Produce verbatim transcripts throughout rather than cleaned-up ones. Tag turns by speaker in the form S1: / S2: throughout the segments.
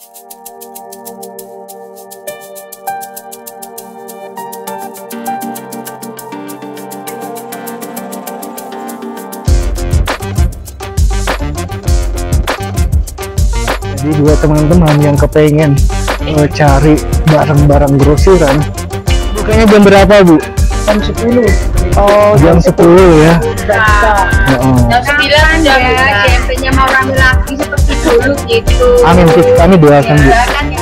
S1: Jadi buat teman-teman yang kepengen uh, cari barang-barang grosiran, bukannya jam berapa Bu?
S2: Jam sepuluh.
S1: Oh, jam sepuluh ya.
S2: Nah,
S1: oh.
S2: jam sembilan ya, G M P-nya mau rame lagi seperti dulu gitu.
S1: Amin, kami doakan Bu.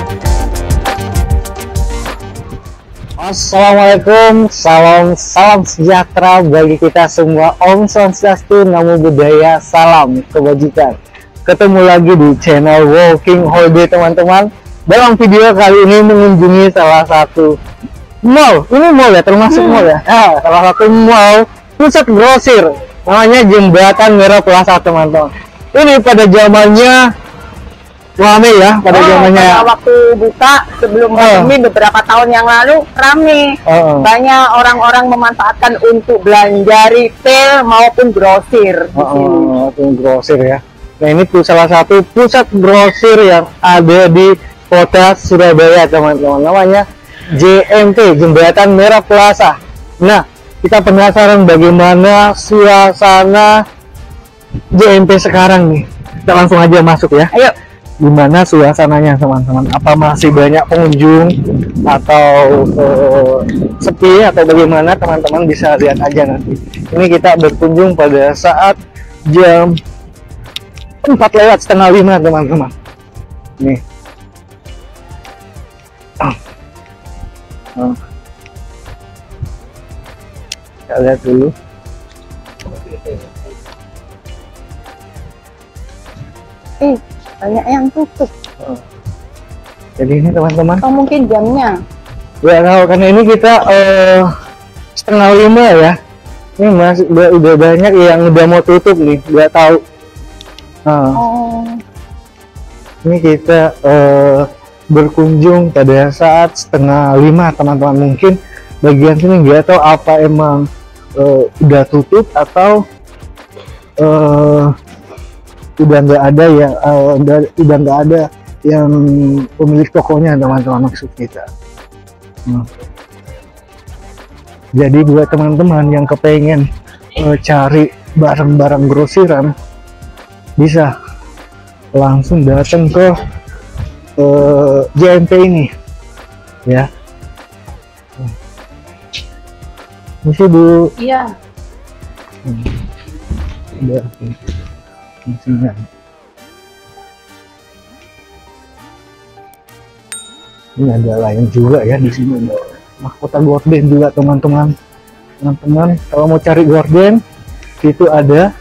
S1: Assalamualaikum, salam salam sejahtera bagi kita semua. Om Swastiastu, Namo Buddhaya, salam kebajikan. Ketemu lagi di channel Walking Holiday teman-teman. Dalam video kali ini mengunjungi salah satu mall. Ini mall ya, termasuk hmm. mall ya. Nah, salah satu mall pusat grosir. Namanya Jembatan Merah Plaza teman-teman. Ini pada zamannya rame ya, pada
S2: oh,
S1: zamannya.
S2: Pada waktu buka sebelum pandemi oh. beberapa tahun yang lalu rame. Oh. Banyak orang-orang memanfaatkan untuk belanja retail maupun grosir.
S1: Oh, oh, maupun grosir ya. Nah, ini tuh salah satu pusat grosir yang ada di kota Surabaya teman-teman, namanya J M P, Jembatan Merah Plaza. Nah, kita penasaran bagaimana suasana J M P sekarang nih. Kita langsung aja masuk ya. Ayo. Gimana suasananya teman-teman? Apa masih banyak pengunjung atau uh, sepi atau bagaimana? Teman-teman bisa lihat aja nanti. Ini kita berkunjung pada saat jam empat lewat setengah lima teman-teman. Nih. Oh. Oh. Kita lihat dulu.
S2: Eh, banyak yang tutup.
S1: Oh. Jadi ini teman-teman.
S2: Atau mungkin jamnya?
S1: Ya tahu, karena ini kita uh, setengah lima ya. Ini masih udah, udah banyak yang udah mau tutup nih, nggak tahu. Nah, oh. Ini kita uh, berkunjung pada saat setengah lima teman-teman. Mungkin bagian sini nggak tahu apa emang uh, udah tutup atau uh, udah nggak ada ya, uh, udah udah nggak ada yang pemilik tokonya teman-teman, maksud kita. Nah. Jadi buat teman-teman yang kepengen uh, cari barang-barang grosiran, bisa langsung datang ke uh, J M P ini ya. Misi Bu.
S2: Iya.
S1: Hmm. Udah. Misinya. Ini ada lain juga ya di sini. Mahkota gorden juga teman-teman. Teman-teman kalau mau cari gorden itu ada.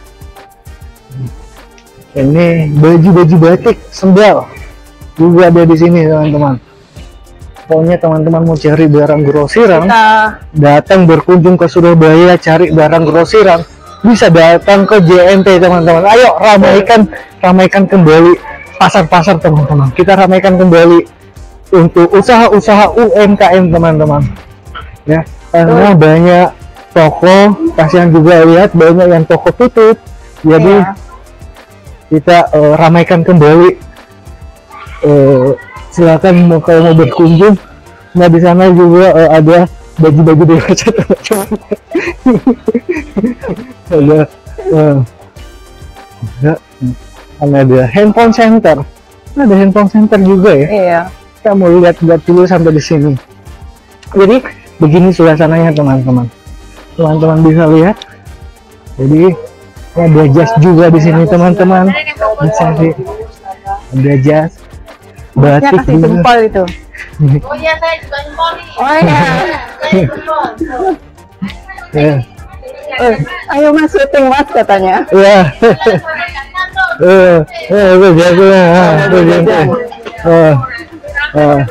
S1: Ini baju-baju batik sendal juga ada di sini teman-teman. Pokoknya teman-teman mau cari barang grosiran, kita datang berkunjung ke Surabaya cari barang grosiran, bisa datang ke J M P teman-teman. Ayo ramaikan ramaikan kembali pasar-pasar teman-teman. Kita ramaikan kembali untuk usaha-usaha U M K M teman-teman. Ya, karena oh. banyak toko, kasihan juga lihat banyak yang toko tutup. Jadi yeah. kita uh, ramaikan kembali. Uh, silakan mau kalau mau berkunjung. Nah, di sana juga uh, ada baju-baju dewasa teman-teman. ada, uh, ada ada handphone center. Ada handphone center juga ya. Iya. Kita mau lihat-lihat dulu sampai di sini. Jadi begini suasananya teman-teman. Teman-teman bisa lihat. Jadi ada jas juga di sini teman-teman. Bisa sih. Ada jas. Batik
S2: kasih jempol itu.
S3: Oh iya, saya juga jempol nih.
S2: Oh iya.
S3: Saya jempol.
S1: Ya.
S2: Eh, ayo mas syuting mas katanya.
S1: Iya. Eh, eh, itu biasanya. Itu biasanya. Oh. Oh.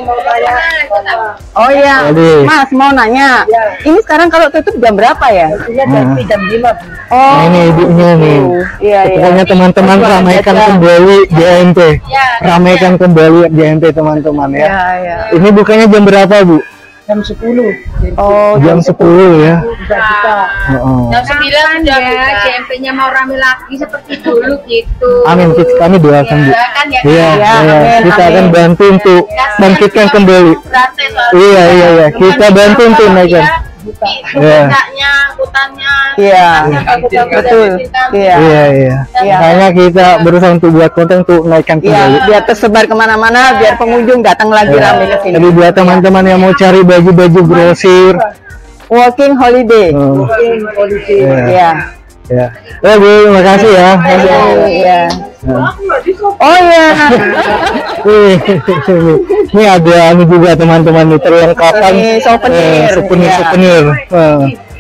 S2: Oh iya,
S1: Jadi,
S2: Mas mau nanya, ya. Ini sekarang kalau tutup jam berapa ya?
S1: Nah.
S2: jam lima. Oh,
S1: nah, ini ibunya nih.
S2: Iya,
S1: pokoknya
S2: iya.
S1: teman-teman ramaikan ya. kembali J M P, ya, ramaikan ya. kembali J M P teman-teman ya.
S2: Ya, ya.
S1: Ini bukannya jam berapa Bu?
S2: jam sepuluh.
S1: Oh, jam sepuluh ya.
S3: Buka.
S1: Oh, oh.
S3: Jam sembilan sudah ya, C M P-nya mau rame lagi seperti dulu gitu.
S1: Amin, kita, kami doakan Bu.
S3: Ya, kan, ya,
S1: Iya,
S3: kan?
S1: iya,
S2: amin,
S1: kita
S2: amin.
S1: akan bantu untuk bangkitkan kembali.
S3: Gratis, soalnya.
S1: Iya, iya, iya, kita bantu untuk naikkan.
S3: Iya. Hutannya,
S2: Iya, betul. Iya.
S1: Iya, iya.
S2: Iya.
S1: Makanya kita berusaha untuk buat konten untuk naikkan
S2: Iya,
S1: kembali.
S2: biar tersebar kemana-mana, biar pengunjung datang lagi
S1: Iya.
S2: rame ke sini.
S1: Jadi buat teman-teman yang mau cari baju-baju grosir,
S2: Walking holiday.
S1: oh, iya,
S2: Iya.
S1: ya. Oh Bu, terima kasih ya.
S2: Iya. Oh iya.
S1: Wih, ini ada ini juga teman-teman nih perlengkapan
S2: Ini souvenir,
S1: eh, souvenir
S2: iya.
S1: souvenir. Eh.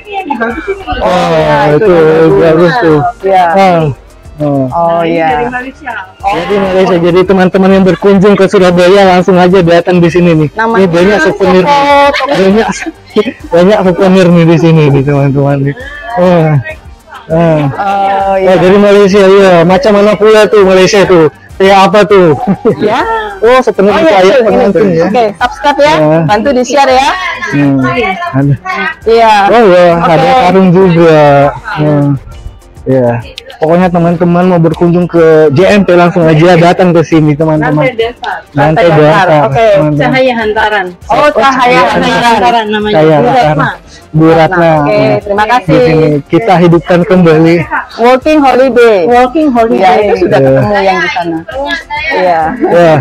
S1: Oh, itu bagus tuh.
S2: Iya.
S1: Ah. Oh.
S2: Oh iya.
S1: Jadi Malaysia, jadi teman-teman yang berkunjung ke Surabaya langsung aja datang di sini nih.
S2: Namanya
S1: Ini banyak souvenir,
S2: toko-
S1: banyak banyak souvenir nih di sini nih teman-teman nih. Oh. Ah.
S2: Oh
S1: Oh,
S2: iya.
S1: dari Malaysia ya. Macam mana pula tuh Malaysia tuh? Kayak apa tuh?
S2: Ya.
S1: Oh, souvenir
S2: Oh iya,
S1: kayak
S2: ini.
S1: pengantin ya.
S2: Oke, subscribe ya.
S1: Ya.
S2: Bantu di-share ya.
S1: Hmm. Ada.
S2: Iya.
S1: Oh ya,
S2: Oke.
S1: ada karung juga. Hmm. Ya, pokoknya teman-teman mau berkunjung ke J M P langsung aja datang ke sini teman-teman.
S3: dasar.
S1: Lantai
S2: Lantai
S1: dasar.
S2: dasar, oke.
S1: teman-teman.
S3: Cahaya hantaran.
S2: Oh, cahaya hantaran.
S3: namanya.
S1: Cahaya
S2: Bu
S1: hantaran.
S2: Retma.
S1: Bu Ratna.
S2: Oke, terima
S1: Di
S2: kasih.
S1: sini kita hidupkan kembali.
S2: Walking holiday.
S3: Walking holiday.
S2: Ya, itu sudah
S1: Iya.
S2: ketemu yang di sana. Iya.
S1: Ya.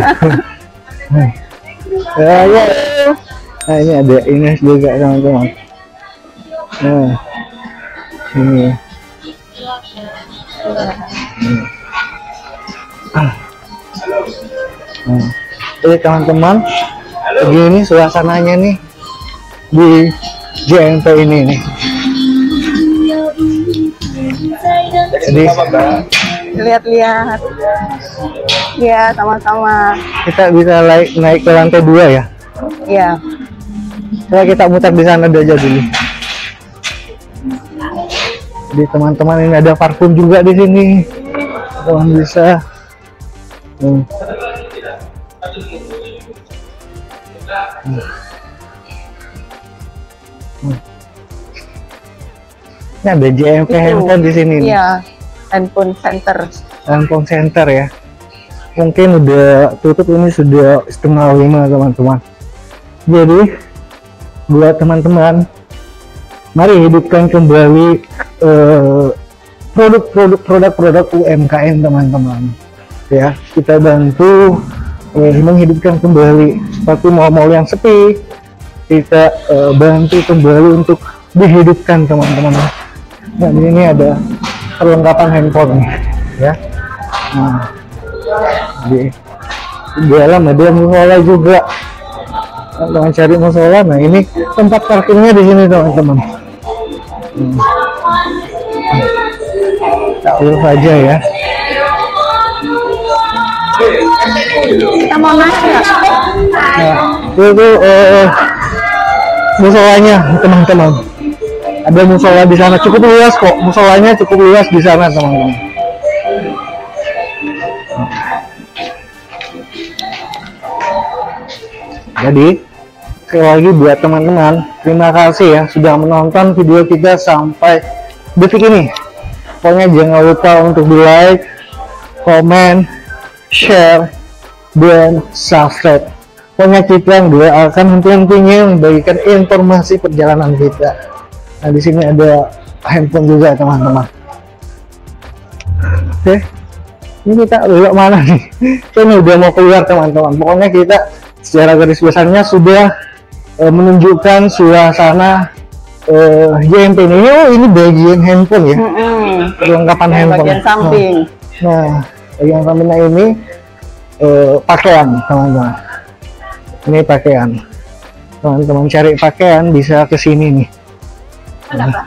S1: Ya, ya. Nah, ini ada Ines juga teman-teman. Nah, ini. Ah. Hmm. Jadi teman-teman, begini suasananya nih di J M P ini nih. Jadi
S2: Lihat-lihat. Iya, sama-sama.
S1: kita bisa naik naik ke lantai dua ya.
S2: Iya.
S1: Coba kita muter di sana aja dulu. Jadi teman-teman, ini ada parfum juga di sini. Teman bisa. Hmm. Hmm. Hmm. Ini ada J M P handphone di sini. nih.
S2: Iya. Handphone center.
S1: Handphone center ya. Mungkin udah tutup, ini sudah setengah lima teman-teman. Jadi buat teman-teman, mari hidupkan kembali eh, produk-produk produk-produk U M K M teman-teman. Ya, kita bantu eh, menghidupkan kembali. Seperti mal-mal yang sepi, kita eh, bantu kembali untuk dihidupkan teman-teman. Nah, ini ada perlengkapan handphone nih, ya. Nah, di, di dalam ada musola juga. Teman cari musola, nah ini tempat parkirnya di sini teman-teman. Hmm. Tak urus aja ya.
S2: Kita mau nanya.
S1: Nah, itu eh, musolanya teman-teman. Ada musola di sana, cukup luas kok. Musolanya cukup luas di sana teman-teman. Jadi sekali lagi buat teman-teman, terima kasih ya sudah menonton video kita sampai detik ini. Pokoknya jangan lupa untuk di like, komen, share, dan subscribe. Pokoknya kita akan henti-hentinya membagikan informasi perjalanan kita. Nah, di sini ada handphone juga teman-teman. Oke, ini kita belok mana nih? Ini udah mau keluar teman-teman. Pokoknya kita secara garis besarnya sudah eh, menunjukkan suasana eh, J M P ini. Oh, ini bagian handphone ya,
S2: Mm-mm.
S1: perlengkapan
S2: Yang
S1: handphone.
S2: bagian samping.
S1: Nah, nah bagian sampingnya ini eh, pakaian teman-teman. Ini pakaian. Teman-teman cari pakaian bisa ke sini nih. Nah,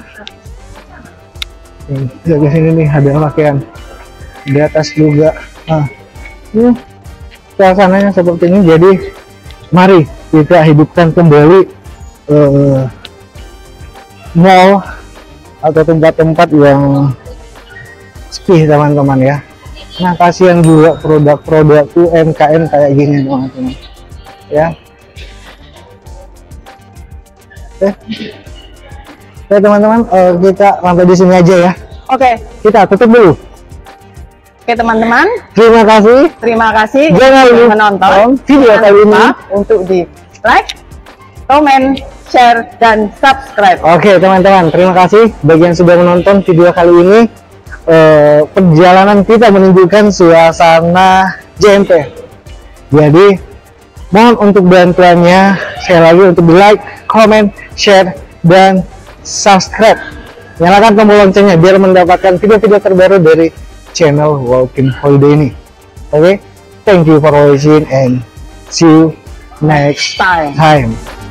S1: nih, bisa ke sini nih, ada pakaian. Di atas juga. Nah, ini suasananya seperti ini. Jadi mari kita hidupkan kembali eh, mall atau tempat-tempat yang sepi teman-teman ya. Nah, kasihan juga produk-produk U M K M kayak gini teman-teman ya. Oke, Oke teman-teman, uh, kita sampai di sini aja ya.
S2: Oke,
S1: Kita tutup dulu.
S2: oke teman-teman,
S1: Terima kasih.
S2: terima kasih
S1: Jangan
S2: sudah
S1: lupa
S2: menonton
S1: video
S2: Jangan
S1: kali
S2: lupa
S1: ini.
S2: untuk di like, comment, share, dan subscribe.
S1: Oke teman-teman, terima kasih bagi yang sudah menonton video kali ini. Eh, perjalanan kita menunjukkan suasana J M P. Jadi mohon untuk bantuannya, saya lagi untuk di like, comment, share, dan subscribe. Nyalakan tombol loncengnya biar mendapatkan video-video terbaru dari channel Walking Holiday ini. Oke, thank you for watching and see you next
S2: Time.
S1: time.